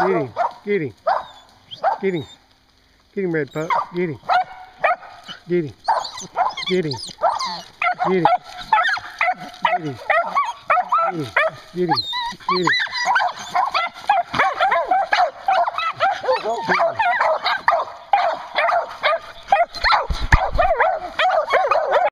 Get him. Get him. Get him, red pup. Get him. Get him. Get him. Get him. Get him. Get him. Get him. Get him.